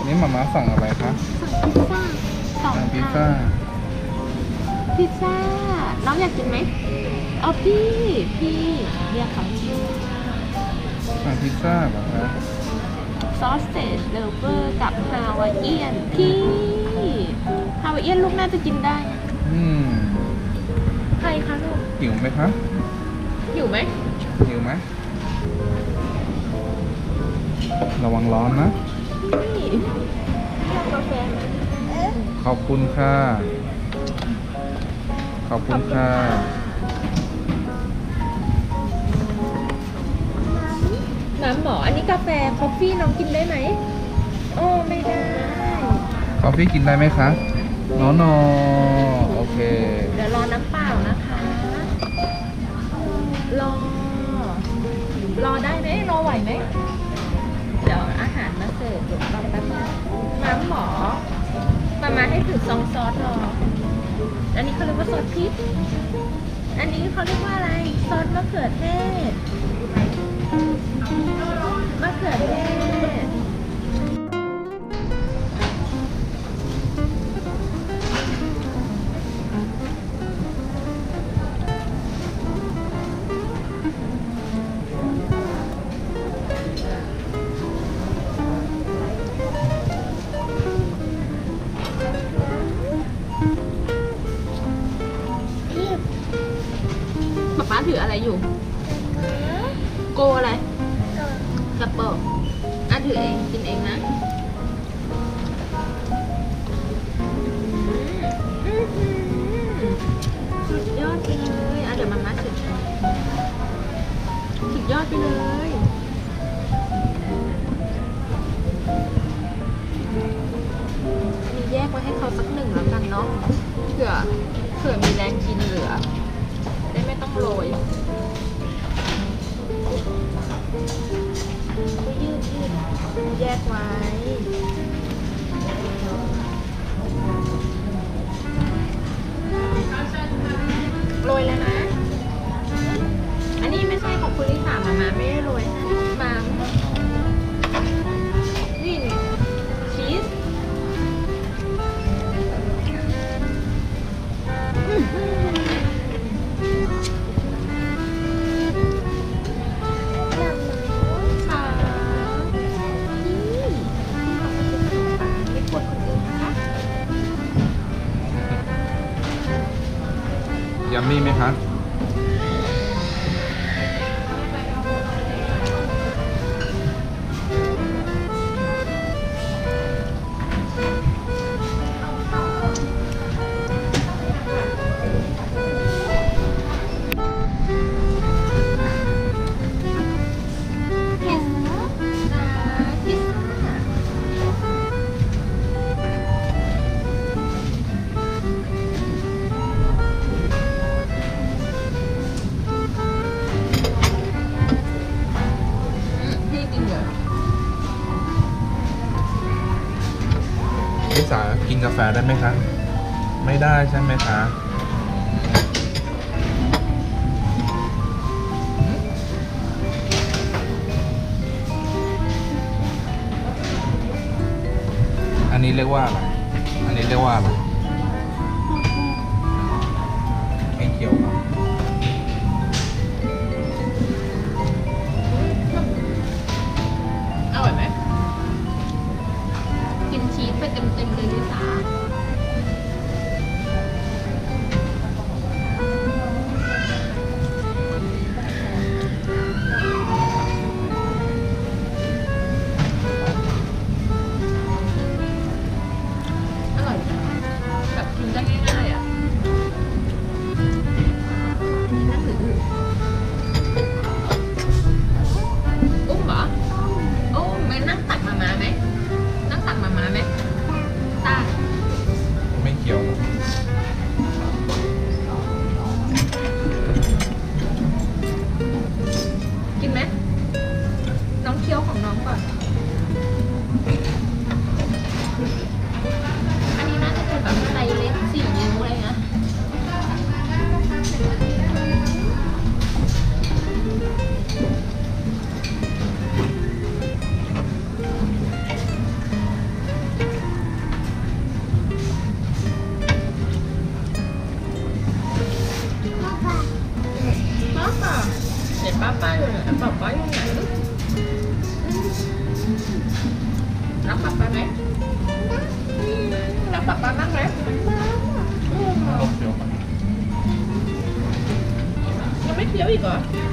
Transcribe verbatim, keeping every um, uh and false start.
นี่มาม่าสั่งอะไรคะสั่งพิซซ่าสองสั่งพิซซ่าพิซซ่า น้องอยากกินไหมเอาพี่ พี่เรียกเขาสั่งพิซซ่าเหรอคะซอสเซจเลเวอร์กับฮาวายเอียนพี่ฮาวายเอียนลูกน่าจะกินได้อืมใครคะลูกหิวไหมคะอยู่ไหมหิวไหมระวังร้อนนะพี่เรียกกาแฟไหมขอบคุณค่ะ ขอบคุณค่ะน้ำหมออันนี้กาแฟคอฟฟี่น้องกินได้ไหมโอ้ไม่ได้กาแฟกินได้ไหมคะโนโนโอเคเดี๋ยวรอน้ำเปล่านะคะ รอ รอได้ไหมรอไหวไหม เดี๋ยวอาหารมาเสิร์ฟเดี๋ยวรอแป๊บนึงน้ำหมอ มามาให้ถึงซองซอสรอ อันนี้เขาเรียกว่าซอสพริก อันนี้เขาเรียกว่าอะไร ซอสมะเขือเทศ มะเขือเทศ ป๊าป๊าถืออะไรอยู่ โกอะไรกระเป๋าอ่ะถือเองกินเองนะอื้อหือสุดยอดไปเลยอ่ะเดี๋ยวมาม่าถือสุดยอดไปเลยมีแยกไว้ให้เขาสักหนึ่งแล้วกันเนาะเผื่อเผื่อมีแรงกินเหลือได้ไม่ต้องโรยก็ยืดยืดแยกไว้โรยแล้วนะ อันนี้ไม่ใช่ของคุณลิสามามาไม่ได้โรยให้มานี่ชีสยัมมี่ไหมคะลิสากินกาแฟได้ไหมคะ ไม่ได้ใช่ไหมคะ อันนี้เรียกว่าอะไร อันนี้เรียกว่าอะไรไม่เกี่ยวครับอร่อยไหมกินชีสไปเต็มๆเลยลิสาอร่อยแบบกินได้ง่ายๆอ่ะนี่นั่งหรืออุ้มเหรออุ้มไม่นั่งตักมามาไหมนั่งตักมามาไหมตักรักป๊าป๊าไหมรักป๊าป๊ามากไหมลองเคี้ยวก่อนยังไม่เคี้ยวอีกเหรออ